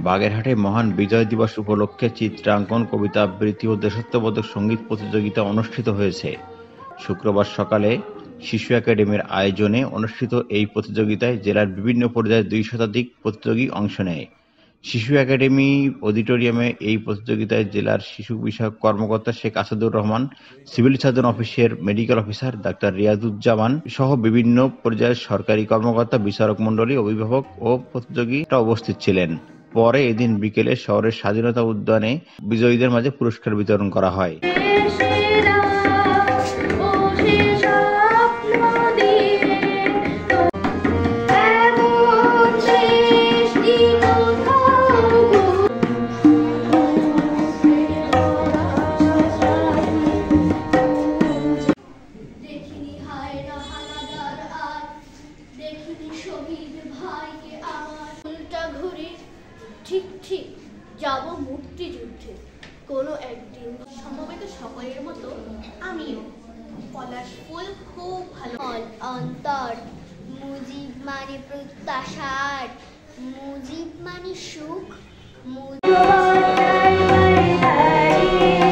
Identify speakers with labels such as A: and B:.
A: বাগেরহাটে মহান বিজয় দিবস উপলক্ষে চিত্রাঙ্কন, কবিতা আবৃত্তি ও দেশাত্মবোধক সঙ্গীত প্রতিযোগিতা অনুষ্ঠিত হয়েছে। শুক্রবার সকালে শিশু একাডেমির আয়োজনে অনুষ্ঠিত এই প্রতিযোগিতায় জেলার বিভিন্ন পর্যায়ের ২ শতাধিক প্রতিযোগী অংশ নেয়। শিশু একাডেমি অডিটোরিয়ামে এই প্রতিযোগিতায় জেলার শিশু বিষয়ক কর্মকর্তা শেখ আসাদুর রহমান, সিভিল সার্জন অফিসের মেডিকেল অফিসার ডাক্তার রিয়াজুজ্জামান সহ বিভিন্ন পর্যায়ের সরকারি কর্মকর্তা, বিচারক মণ্ডলী, অভিভাবক ও প্রতিযোগীরা উপস্থিত ছিলেন। পরে এদিন বিকেলে শহরের স্বাধীনতা উদ্যানে বিজয়ীদের মাঝে পুরস্কার বিতরণ করা হয়।
B: ঠিক ঠিক যাব মুক্তিযুদ্ধে কোনো একদিন।
C: সমবেত সকলের মতো আমিও পলাশ ফুল খুব ভালো।
B: অন্তর মুজিব মানে প্রত্যাশার, মুজিব মানে সুখ, মুজিব